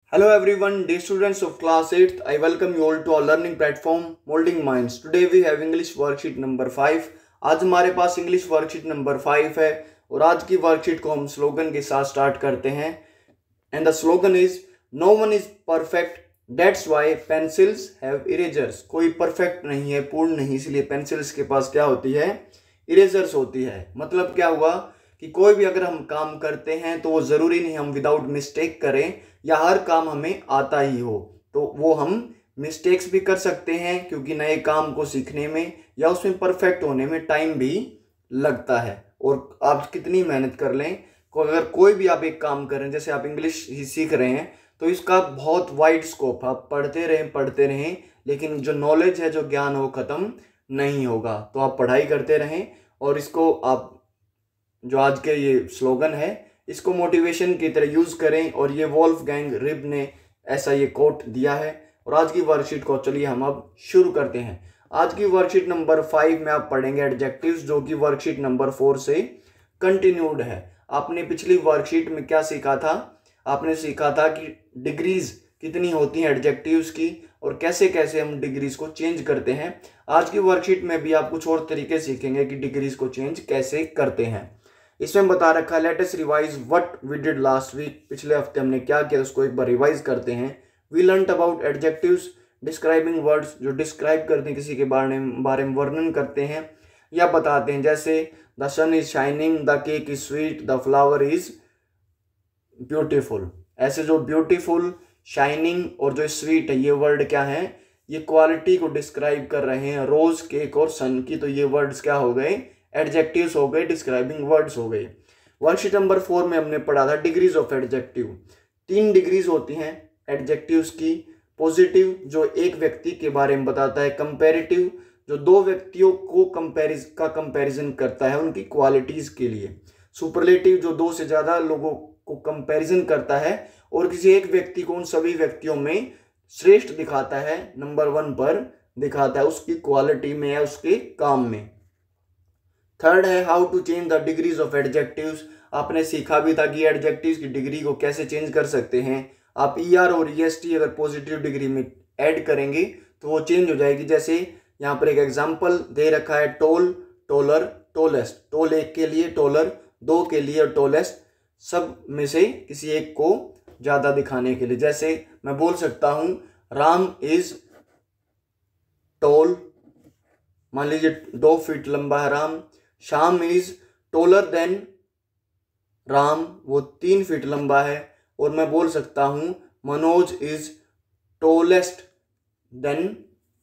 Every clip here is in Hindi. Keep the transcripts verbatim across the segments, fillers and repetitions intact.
Hello everyone, dear students of class eighth, I welcome you all to our learning platform Molding Minds. Today we have English worksheet number five. आज हमारे पास इंग्लिश वर्कशीट नंबर फाइव है और आज की वर्कशीट को हम स्लोगन के साथ स्टार्ट करते हैं. And the slogan is no one is perfect, that's why pencils have erasers. कोई परफेक्ट नहीं है, पूर्ण नहीं, इसलिए पेंसिल्स के पास क्या होती है, इरेजर्स होती है. मतलब क्या हुआ कि कोई भी अगर हम काम करते हैं तो वो ज़रूरी नहीं हम विदाउट मिस्टेक करें या हर काम हमें आता ही हो. तो वो हम मिस्टेक्स भी कर सकते हैं क्योंकि नए काम को सीखने में या उसमें परफेक्ट होने में टाइम भी लगता है. और आप कितनी मेहनत कर लें, अगर कोई भी आप एक काम करें, जैसे आप इंग्लिश ही सीख रहे हैं तो इसका बहुत वाइड स्कोप, आप पढ़ते रहें पढ़ते रहें लेकिन जो नॉलेज है, जो ज्ञान है वो ख़त्म नहीं होगा. तो आप पढ़ाई करते रहें और इसको आप जो आज के ये स्लोगन है इसको मोटिवेशन की तरह यूज़ करें. और ये वोल्फगैंग रिब ने ऐसा ये कोट दिया है. और आज की वर्कशीट को चलिए हम अब शुरू करते हैं. आज की वर्कशीट नंबर फाइव में आप पढ़ेंगे एडजेक्टिव्स, जो कि वर्कशीट नंबर फोर से कंटिन्यूड है. आपने पिछली वर्कशीट में क्या सीखा था, आपने सीखा था कि डिग्रीज कितनी होती हैं एडजेक्टिव्स की और कैसे कैसे हम डिग्रीज को चेंज करते हैं. आज की वर्कशीट में भी आप कुछ और तरीके सीखेंगे कि डिग्रीज को चेंज कैसे करते हैं. इसमें बता रखा है let us revise what we did last week. पिछले हफ्ते हमने क्या किया उसको एक बार रिवाइज करते हैं. We learned about adjectives describing words, जो डिस्क्राइब करते हैं किसी के बारे में बारे में वर्णन करते हैं या बताते हैं. जैसे the sun is shining, the cake is sweet, the flower is beautiful. ऐसे जो ब्यूटीफुल, शाइनिंग और जो स्वीट है ये वर्ड क्या है, ये क्वालिटी को डिस्क्राइब कर रहे हैं. रोज, केक और सन की, तो ये वर्ड्स क्या हो गए, एडजेक्टिव्स हो गए, डिस्क्राइबिंग वर्ड्स हो गए. वर्कशीट नंबर फोर में हमने पढ़ा था डिग्रीज ऑफ एडजेक्टिव. तीन डिग्रीज होती हैं एडजेक्टिव्स की. पॉजिटिव जो एक व्यक्ति के बारे में बताता है, कंपैरेटिव जो दो व्यक्तियों को कंपैरिज का कंपैरिजन करता है उनकी क्वालिटीज के लिए. सुपरलेटिव जो दो से ज्यादा लोगों को कंपैरिजन करता है और किसी एक व्यक्ति को उन सभी व्यक्तियों में श्रेष्ठ दिखाता है, नंबर वन पर दिखाता है उसकी क्वालिटी में या उसके काम में. थर्ड है how to change the degrees of adjectives. आपने सीखा भी था कि एडजेक्टिव्स की डिग्री को कैसे चेंज कर सकते हैं. आप ई आर और ई एस टी अगर पॉजिटिव डिग्री में ऐड करेंगे तो वो चेंज हो जाएगी. जैसे यहाँ पर एक एग्जांपल दे रखा है, टोल, टोलर, टोलेस्ट. टोल एक के लिए, टोलर दो के लिए और टोलेस्ट सब में से किसी एक को ज्यादा दिखाने के लिए. जैसे मैं बोल सकता हूं राम इज टोल, मान लीजिए दो फीट लंबा है Ram. Shyam is taller than Ram, वो तीन फीट लंबा है. और मैं बोल सकता हूं Manoj is tallest than,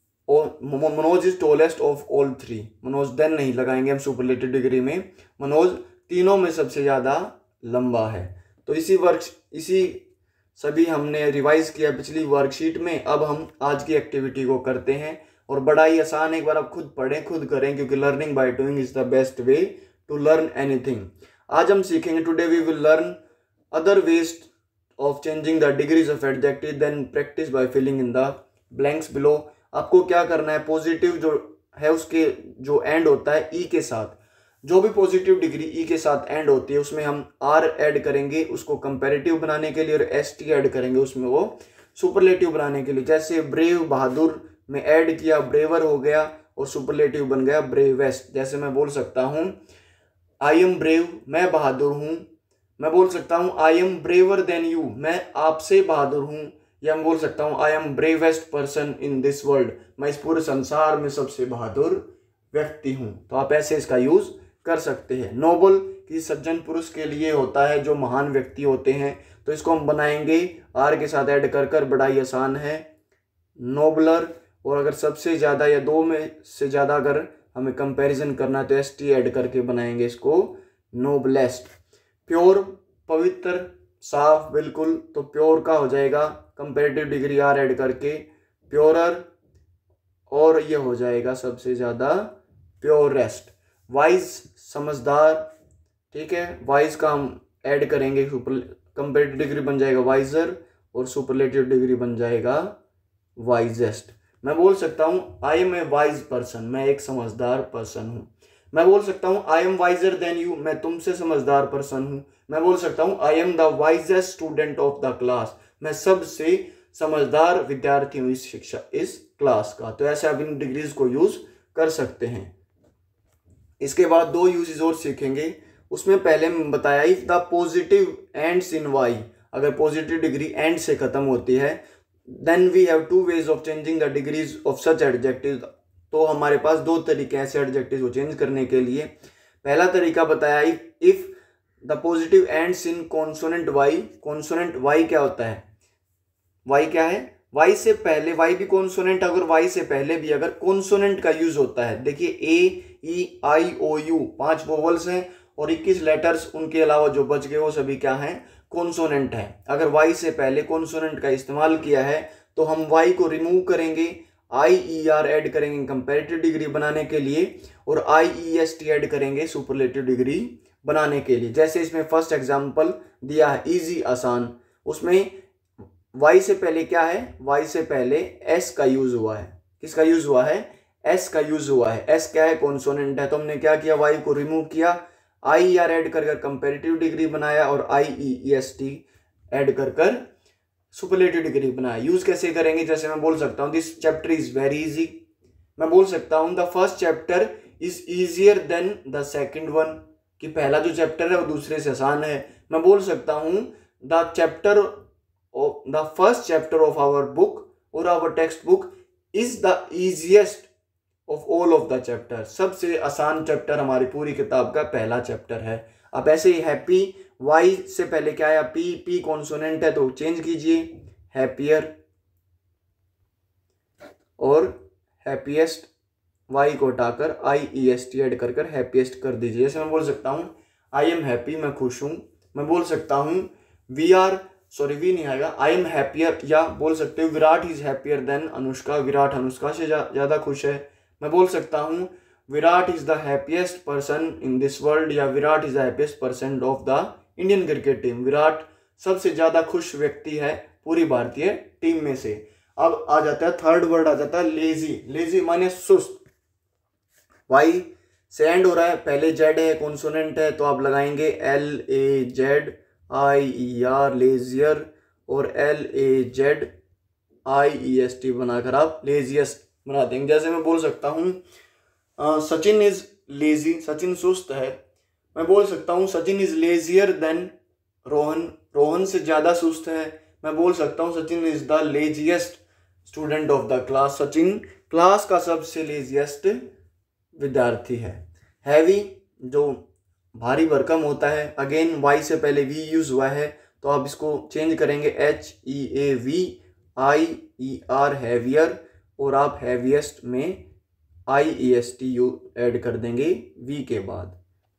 Manoj is tallest of all three. Manoj than नहीं लगाएंगे हम सुपरलेटिव डिग्री में, मनोज तीनों में सबसे ज्यादा लंबा है. तो इसी वर्क इसी सभी हमने रिवाइज किया पिछली वर्कशीट में. अब हम आज की एक्टिविटी को करते हैं और बड़ा ही आसान है. एक बार आप खुद पढ़ें, खुद करें, क्योंकि learning by doing is the best way to learn anything. आज हम सीखेंगे, today we will learn other ways of changing the degrees of adjective, then practice by filling in the blanks below. आपको क्या करना है, पॉजिटिव जो है उसके जो एंड होता है ई के साथ, जो भी पॉजिटिव डिग्री ई के साथ एंड होती है उसमें हम आर ऐड करेंगे उसको कंपैरेटिव बनाने के लिए और एस टी ऐड करेंगे उसमें वो सुपरलेटिव बनाने के लिए. जैसे ब्रेव, बहादुर में ऐड किया ब्रेवर हो गया और सुपरलेटिव बन गया ब्रेवेस्ट. जैसे मैं बोल सकता हूं आई एम ब्रेव, मैं बहादुर हूं. मैं बोल सकता हूं I am braver than you, मैं आपसे बहादुर हूं. या मैं बोल सकता हूं I am bravest person in this world, मैं इस पूरे संसार में सबसे बहादुर व्यक्ति हूं. तो आप ऐसे इसका यूज कर सकते हैं. नोबल किसी सज्जन पुरुष के लिए होता है जो महान व्यक्ति होते हैं, तो इसको हम बनाएंगे आर के साथ ऐड कर कर, बड़ा ही आसान है, नोबलर. और अगर सबसे ज़्यादा या दो में से ज़्यादा अगर हमें कंपैरिजन करना है तो एस टी ऐड करके बनाएंगे इसको नोबलेस्ट. प्योर पवित्र, साफ, बिल्कुल, तो प्योर का हो जाएगा कंपैरेटिव डिग्री आर ऐड करके प्योरर. और ये हो जाएगा सबसे ज़्यादा प्योरेस्ट. वाइज समझदार, ठीक है, वाइज का हम ऐड करेंगे, कंपैरेटिव डिग्री बन जाएगा वाइजर और सुपरलेटिव डिग्री बन जाएगा वाइजेस्ट. मैं बोल सकता हूं I am a wise person, मैं एक समझदार पर्सन हूं. मैं बोल सकता हूं I am wiser than you, मैं तुमसे समझदार पर्सन हूं. मैं बोल सकता हूं I am the wisest student of the class, मैं सबसे समझदार विद्यार्थी हूँ इस शिक्षा इस क्लास का। तो ऐसे आप इन डिग्रीज को यूज कर सकते हैं। इसके बाद दो यूजेस और सीखेंगे। उसमें पहले मैं बताया if the positive ends in Y, अगर पॉजिटिव डिग्री एंड से खत्म होती है, then we have two ways of changing the degrees of such adjective. तो हमारे पास दो तरीके हैं ऐसे एडजेक्टिव को चेंज करने के लिए। पहला तरीका बताया if the positive ends in consonant Y. Consonant Y क्या होता है? वाई क्या है? वाई से पहले, वाई भी कॉन्सोनेंट, अगर वाई से पहले भी अगर कॉन्सोनेंट का यूज होता है, देखिए ए ई आई ओ यू पांच वोवल्स हैं और इक्कीस लेटर्स, उनके अलावा जो बच गए वो सभी क्या हैं? कॉन्सोनेंट है। अगर वाई से पहले कॉन्सोनेंट का इस्तेमाल किया है तो हम वाई को रिमूव करेंगे, आई ई आर ऐड करेंगे कंपैरेटिव डिग्री बनाने के लिए, और I E S T add करेंगे सुपरलेटिव डिग्री बनाने के लिए। जैसे इसमें फर्स्ट एग्जांपल दिया है इजी, आसान, उसमें वाई से पहले क्या है? वाई से पहले एस का यूज हुआ है। किसका यूज हुआ है? एस का यूज हुआ है। एस क्या है? कॉन्सोनेंट है। तो हमने क्या किया? वाई को रिमूव किया, आई आर ऐड कर कर कंपेरेटिव डिग्री बनाया और I E S T add कर कर सुपरलेटिव डिग्री बनाया। यूज कैसे करेंगे? जैसे मैं बोल सकता हूँ this chapter is very easy. मैं बोल सकता हूँ the first chapter is easier than the second one, कि पहला जो चैप्टर है वो दूसरे से आसान है। मैं बोल सकता हूँ the chapter of the first chapter of our book और our textbook is the easiest of all of the chapter. सबसे आसान चैप्टर हमारी पूरी किताब का पहला चैप्टर है। अब ऐसे ही हैप्पी, वाई से पहले क्या आया? पी, पी कॉन्सोनेंट है तो चेंज कीजिए हैप्पियर, और हैप्पीएस्ट वाई को हटाकर I E S T add कर कर हैप्पीएस्ट कर दीजिए। जैसे मैं बोल सकता हूँ आई एम हैप्पी, मैं खुश हूँ। मैं बोल सकता हूँ वी आर, सॉरी वी नहीं आएगा, आई एम हैप्पियर, या बोल सकते हो Virat is happier than Anushka, Virat Anushka से ज्यादा खुश है। मैं बोल सकता हूँ Virat is the happiest person in this world, या Virat is the happiest person of the Indian cricket team. Virat सबसे ज्यादा खुश व्यक्ति है पूरी भारतीय टीम में से। अब आ जाता है थर्ड वर्ड, आ जाता है लेजी। लेजी माने सुस्त। वाई से एंड हो रहा है, पहले जेड है, कॉन्सोनेंट है, तो आप लगाएंगे L A Z I E R, lazier, और L A Z I E S T बनाकर आप लेजिएस्ट बना देंगे। जैसे मैं बोल सकता हूँ सचिन इज लेजी, सचिन सुस्त है। मैं बोल सकता हूँ Sachin is lazier than Rohan, Rohan से ज्यादा सुस्त है। मैं बोल सकता हूँ Sachin is the laziest student of the class, Sachin class का सबसे लेजिएस्ट विद्यार्थी है। हैवी जो भारी भरकम होता है, अगेन वाई से पहले वी यूज हुआ है तो आप इसको चेंज करेंगे H E A V I E R, heavier, और आप हैवीएस्ट में I E S T U add कर देंगे वी के बाद।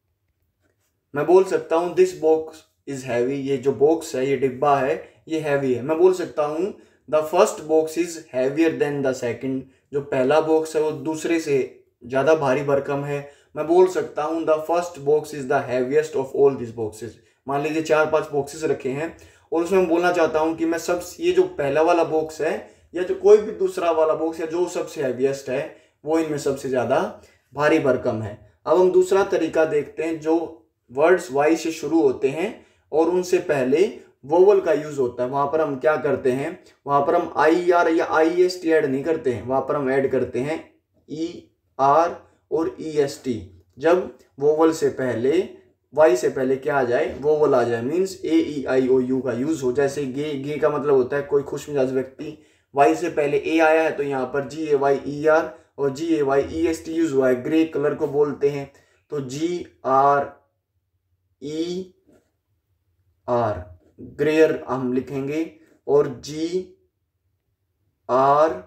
मैं बोल सकता हूं दिस बॉक्स इज हैवी, ये जो बॉक्स है, ये डिब्बा है, ये हैवी है। मैं बोल सकता हूं the first box is heavier than the second, जो पहला बॉक्स है वो दूसरे से ज्यादा भारी भरकम है। मैं बोल सकता हूं the first box is the heaviest of all this boxes. मान लीजिए चार पांच बॉक्सेस रखे हैं और उसमें मैं बोलना चाहता हूं कि मैं सब, ये जो पहला वाला बॉक्स है या जो कोई भी दूसरा वाला बॉक्स है, जो सबसे हैवीएस्ट है वो इनमें सबसे ज्यादा भारी भरकम है। अब हम दूसरा तरीका देखते हैं, जो वर्ड्स वाई से शुरू होते हैं और उनसे पहले वोवल का यूज होता है। वहां पर हम क्या करते हैं? वहां पर हम आई आर या आई एस टी ऐड नहीं करते हैं, वहां पर हम ऐड करते हैं ई आर और ई एस टी। जब वोवल से पहले, वाई से पहले क्या आ जाए? वोवल आ जाए, means A E I O U का यूज हो। जैसे गे, गे का मतलब होता है कोई खुश मिजाज व्यक्ति। वाई से पहले ए आया है तो यहाँ पर जी ए वाई ई आर और G A Y E S T use हुआ है। ग्रे कलर को बोलते हैं तो जी आर ई आर, ग्रेयर हम लिखेंगे, और G R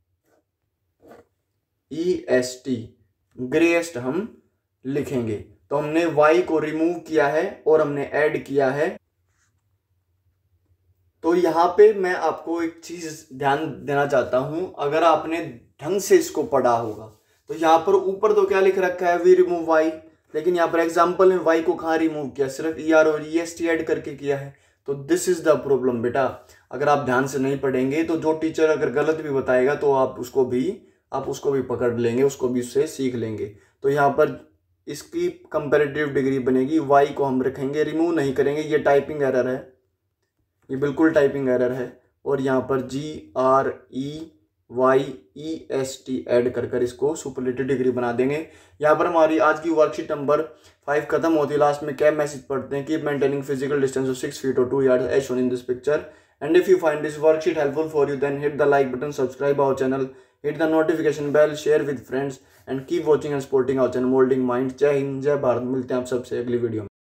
E S T, greyest हम लिखेंगे। तो हमने वाई को रिमूव किया है और हमने ऐड किया है। तो यहाँ पे मैं आपको एक चीज ध्यान देना चाहता हूं, अगर आपने ढंग से इसको पढ़ा होगा तो यहाँ पर ऊपर तो क्या लिख रखा है? वी रिमूव वाई, लेकिन यहाँ पर एग्जाम्पल में वाई को कहाँ रिमूव किया? सिर्फ ई आर और ई एस टी ऐड करके किया है। तो दिस इज द प्रॉब्लम बेटा। अगर आप ध्यान से नहीं पढ़ेंगे तो जो टीचर अगर गलत भी बताएगा तो आप उसको भी आप उसको भी पकड़ लेंगे, उसको भी उससे सीख लेंगे। तो यहाँ पर इसकी कंपैरेटिव डिग्री बनेगी, वाई को हम रखेंगे, रिमूव नहीं करेंगे, ये टाइपिंग एरर है। ये बिल्कुल टाइपिंग एरर है। और यहाँ पर G R E Y E S T add कर कर इसको सुपरलेटिव डिग्री बना देंगे। यहाँ पर हमारी आज की वर्कशीट नंबर फाइव खत्म होती है। लास्ट में क्या मैसेज पढ़ते हैं कि maintaining physical distance of six feet और two yard as shown in this picture. And if you find this worksheet helpful for you then hit the like button, subscribe our channel, hit the notification bell, share with friends and keep watching and supporting our channel moulding mind. जय हिंद, जय भारत। मिलते हैं आप सबसे अगली वीडियो में।